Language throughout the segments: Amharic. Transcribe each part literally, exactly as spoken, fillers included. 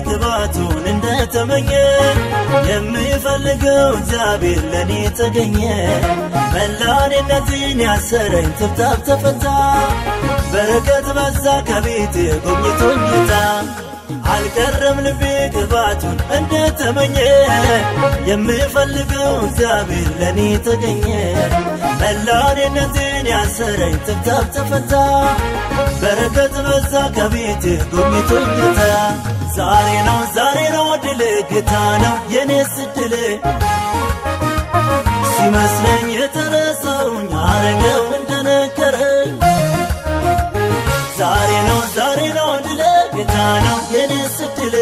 ክባቱን እንደተመኘ የምፈልገው እግዚአብሔር ለኔ ተገኘ መላኔነቴን ያሰረኝ ትብታብ ተፈታ በረከት በዛ ከቤት ጎብኝቶኝ ጌታ አልቀረም ልቤ ክባቱን እንደተመኘ የምፈልገው እግዚአብሔር ለኔ ተገኘ መላኔነቴን ያሰረኝ ትብታብ ተፈታ በረከት በዛ ከቤት ጎብኝቶኝ ጌታ ዛሬ ነው ዛሬ ነው ድል ጌታ ነው የኔስ ድል ሲመስለኝ የተረሳውኝ አረገው እንደነገረኝ ዛሬ ነው ዛሬ ነው ድል ጌታ ነው የኔስ ድል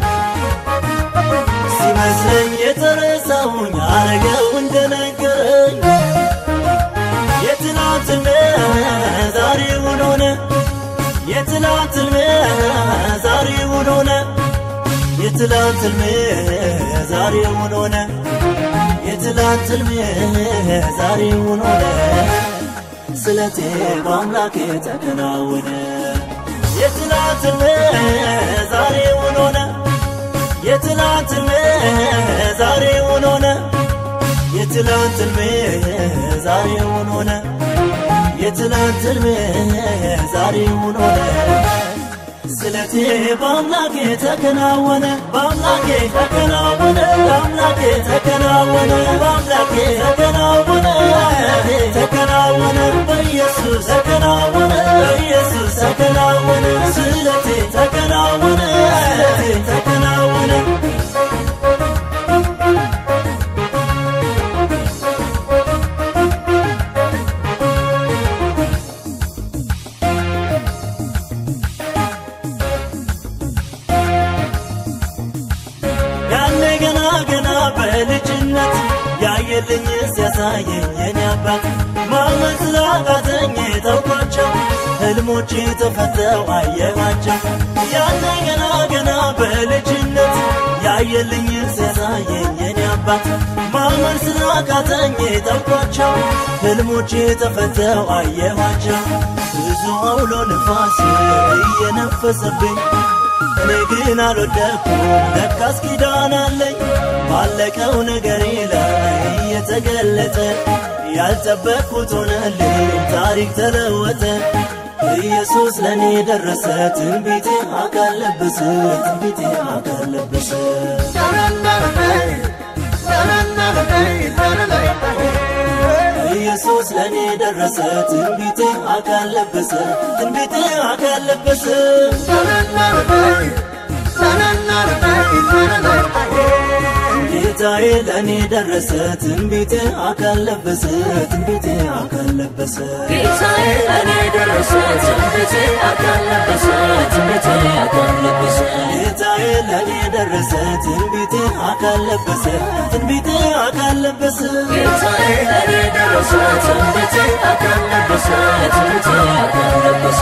ሲመስለኝ የተረሳውኝ አረገው እንደነገረኝ የትናንትና ዛሬውን ሆነ የትናንትና ዛሬውን ሆነ የትናንትና ዛሬውን ሆነ የትናንትና ዛሬውን ሆነ ስለቴ በአምላኬ ተከናወነ የትናንትና ዛሬውን ሆነ የትናንትና ዛሬውን ሆነ የትናንትና ዛሬውን ሆነ የትናንትና ዛሬውን ሆነ ስለቴ በአምላኬ ተከናወነ በአምላኬ ተከናወነ በአምላኬ ተከናወነ በአምላኬ ተከናወነ ተከናወነ በኢየሱስ ተከናወነ በኢየሱስ ተከናወነ ስለቴ ተከናወነ ስለቴ ተከናወነ በልጅነት ያየልኝ ሲያሳየኝ የኔ አባት ማመን ስላቃተኝ ተውኳቸው ህልሞቼ ተፈተው አየኋቸው ያኔ ገና ገና በልጅነት ያየልኝ ሲያሳየኝ የኔ አባት ማመን ስላቃተኝ ተውኳቸው ህልሞቼ ተፈተው አየኋቸው ብዙ አውሎ ንፋስ እየነፈሰብኝ እኔ ግን አልወደኩም ለካስ ኪዳን አለኝ ባለቀው ነገሬ ላይ የተገለጠ ያልጠበቅኩት ሆነልኝ ታሪክ ተለወጠ ኢየሱስ ለኔ ደረሰ ትንቢቴ አካል ለበሰ ትንቢቴ አካል ለበሰ ኢየሱስ ለኔ ደረሰ ትንቢቴ አካል ለበሰ ትንቢቴ አካል ለበሰ ጌታዬ ለኔ ደረሰ ትንቢቴ አካል ለበሰ ትንቢቴ አካል ለበሰ ጌታዬ ለኔ ደረሰ ትንቢቴ አካል ለበሰ ትንቢቴ አካል ለበሰ ጌታዬ ለኔ ደረሰ ትንቢቴ አካል ለበሰ ትንቢቴ አካል ለበሰ ጌታዬ ለኔ ደረሰ ትንቢቴ አካል ለበሰ ትንቢቴ አካል ለበሰ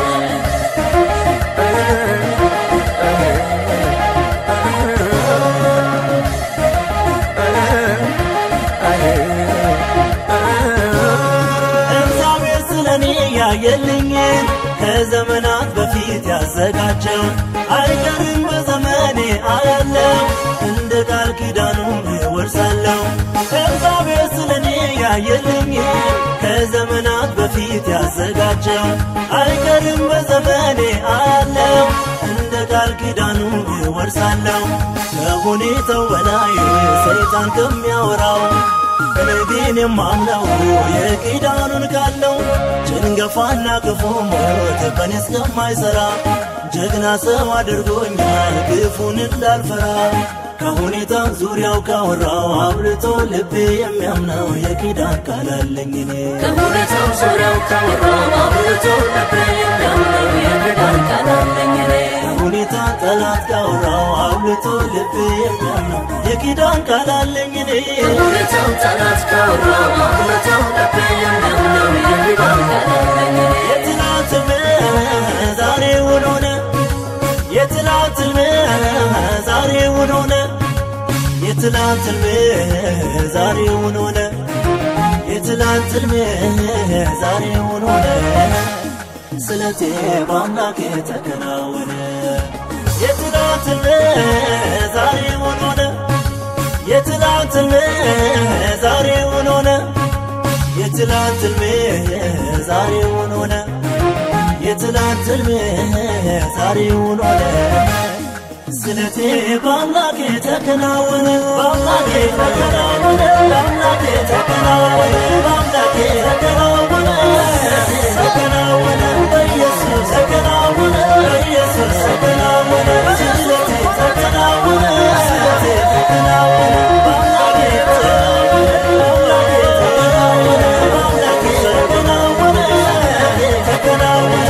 ያየልኝ ከዘመናት በፊት ያዘጋጀው አይቀርም በዘመኔ አያለው እንደ ቃል ኪዳኑ ወርሳለው እግዚአብሔር ስለኔ ያየልኝ ከዘመናት በፊት ያዘጋጀው አይቀርም በዘመኔ አያለው እንደ ቃል ኪዳኑ ወርሳለው ከሁኔታው በላይ ሰይጣን ከሚያወራው እኔ ግን የማምነው የኪዳኑን ቃል ነው ጭንገፋና ክፉ ሞት በኔ እስከማይሰራ ጀግና ሰው አድርጎኛል ክፉን እንዳልፈራ ከሁኔታ ዙሪያው ካወራው አብልጦ ልቤ የሚያምነው የኪዳን ቃል አለኝ እኔ ከሁኔታው ዙሪያው ካወራው አብልጦ ልቤ የሚያምነው የኪዳን ቃል አለኝ እኔ ከሁኔታ ጠላት ካወራው አብልጦ ልቤ የሚያምነው የኪዳን ቃል አለኝ እኔ ከሁኔታው ጠላት ካወራው አብልጦ ልቤ የሚያምነው የኪዳን ቃል አለኝ እኔ የትናንት ዛሬውን ሆነ የትናንት ዛሬውን ሆነ የትናንት ዛሬውን ሆነ የትናንት ዛሬውን ሆነ ስለቴ በአምላኬ ተከናወነ የትናንት የትላንትን ዛሬውን ሆነ የትላንትን ዛሬውን ሆነ የትላንትን ዛሬውን ሆነ የትላንትን ዛሬውን ሆነ ስለቴ በአምላኬ ተከናወነ በአምላኬ ተከናወነ በአምላኬ ተከናወነ በአምላኬ ተከናወነ ተከናወነ በኢየሱስ ተከናወነ በኢየሱስ ተከናወነ ስለቴ ተከናወነ ስለቴ ተከናወነ በአምላኬ ተከናወነ በአምላኬ ተከናወነ በአምላኬ ተከናወነ ተከናወነ